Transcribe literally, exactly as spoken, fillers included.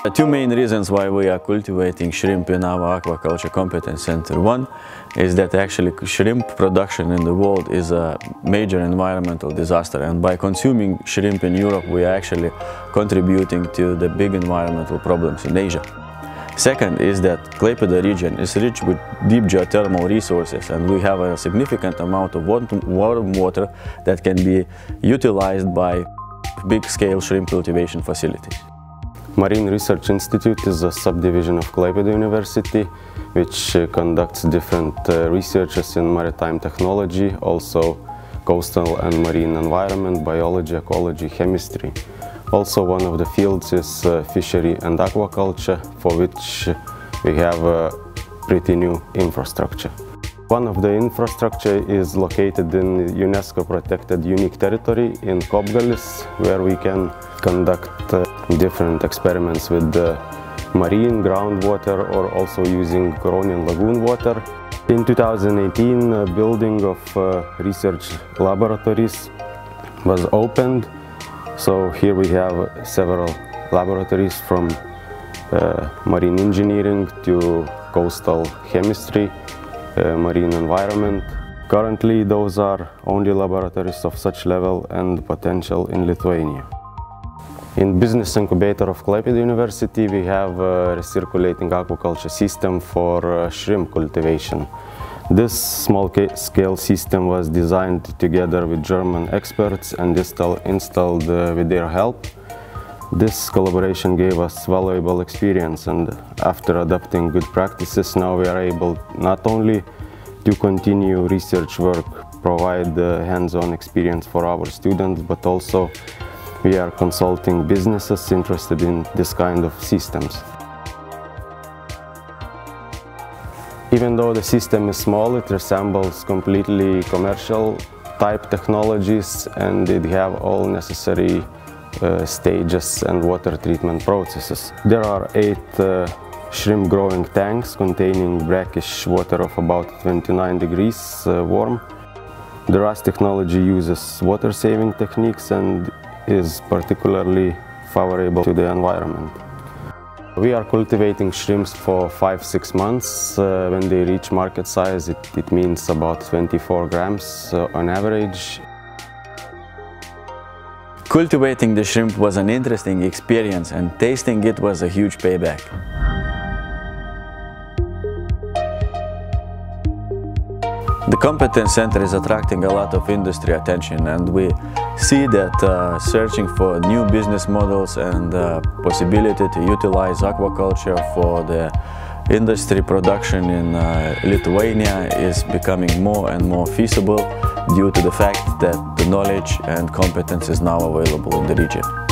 Two main reasons why we are cultivating shrimp in our aquaculture competence center. One is that actually shrimp production in the world is a major environmental disaster, and by consuming shrimp in Europe we are actually contributing to the big environmental problems in Asia. Second is that Klaipėda region is rich with deep geothermal resources, and we have a significant amount of warm water that can be utilized by big-scale shrimp cultivation facilities. Marine Research Institute is a subdivision of Klaipėda University, which uh, conducts different uh, researches in maritime technology, also coastal and marine environment, biology, ecology, chemistry. Also, one of the fields is uh, fishery and aquaculture, for which we have a pretty new infrastructure. One of the infrastructure is located in UNESCO protected unique territory in Kopgalis, where we can conduct uh, different experiments with the marine groundwater or also using Curonian lagoon water. In two thousand eighteen, a building of uh, research laboratories was opened. So here we have several laboratories from uh, marine engineering to coastal chemistry, uh, marine environment. Currently those are only laboratories of such level and potential in Lithuania. In Business Incubator of Klaipėda University we have a recirculating aquaculture system for uh, shrimp cultivation. This small-scale system was designed together with German experts and install, installed uh, with their help. This collaboration gave us valuable experience, and after adopting good practices, now we are able not only to continue research work, provide uh, hands-on experience for our students, but also we are consulting businesses interested in this kind of systems. Even though the system is small, it resembles completely commercial type technologies, and it have all necessary uh, stages and water treatment processes. There are eight uh, shrimp growing tanks containing brackish water of about twenty-nine degrees uh, warm. The R A S technology uses water saving techniques and is particularly favorable to the environment. We are cultivating shrimps for five to six months. Uh, when they reach market size, it, it means about twenty-four grams uh, on average. Cultivating the shrimp was an interesting experience, and tasting it was a huge payback. The Competence Center is attracting a lot of industry attention, and we see that uh, searching for new business models and uh, possibility to utilize aquaculture for the industry production in uh, Lithuania is becoming more and more feasible due to the fact that the knowledge and competence is now available in the region.